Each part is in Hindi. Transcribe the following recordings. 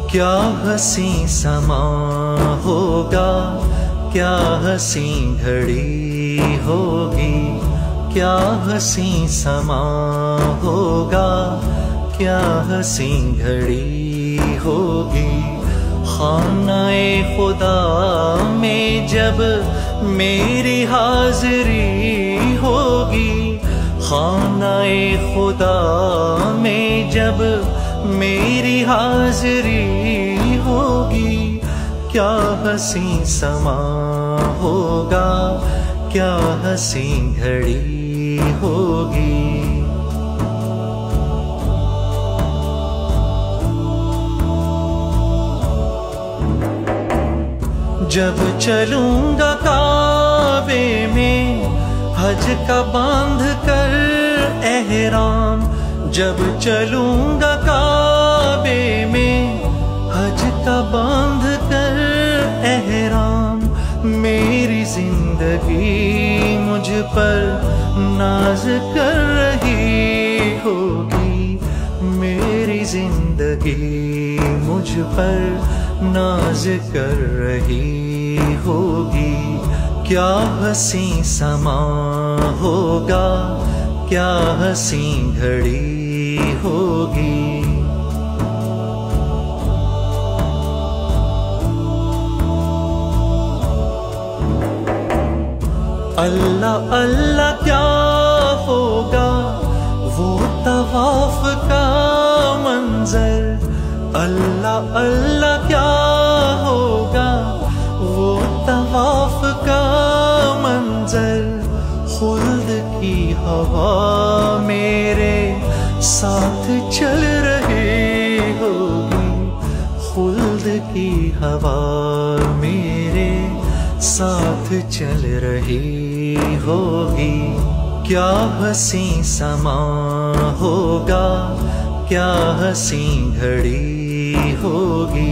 क्या हंसी समा होगा, क्या हंसी घड़ी होगी, क्या हंसी समा होगा, क्या हंसी घड़ी होगी। खानाए खुदा में जब मेरी हाजिरी होगी, खानाए खुदा में जब मेरी हाजिरी होगी। क्या हंसी समा होगा, क्या हंसी घड़ी होगी। जब चलूंगा काबे में हज का बांध कर एहराम, जब चलूंगा काबे में हज का बांध कर एहराम। मेरी जिंदगी मुझ पर नाज कर रही होगी, मेरी जिंदगी मुझ पर नाज कर रही होगी। क्या हंसी समा होगा, क्या हंसी घड़ी होगी। अल्लाह अल्लाह क्या होगा वो तवाफ का मंजर, अल्लाह अल्लाह क्या होगा वो तवाफ का मंजर। खुल्द की हवा मेरे साथ चल रही होगी, खुल्द की हवा मेरे साथ चल रही होगी। क्या हंसी समा होगा, क्या हंसी घड़ी होगी।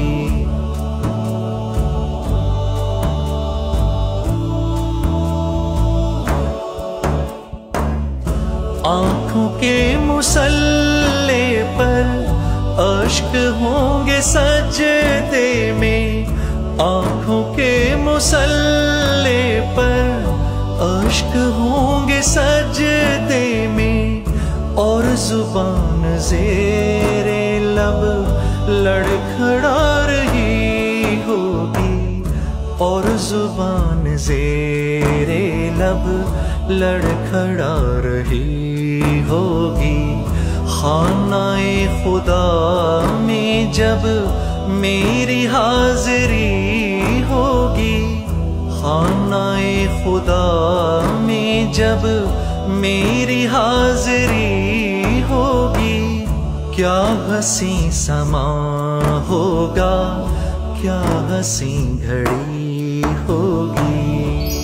आँखों के मुसल्ले पर अश्क होंगे सजदे में, आँखों के मुसल्ले पर अश्क होंगे सजदे में। और जुबान ज़ेरे लब लड़खड़ा रही होगी, और जुबान ज़ेरे लब लड़खड़ा रही होगी। खानाए खुदा में जब मेरी हाजिरी होगी, खानाए खुदा में जब मेरी हाजिरी होगी। क्या हंसी समा होगा, क्या हंसी घड़ी होगी।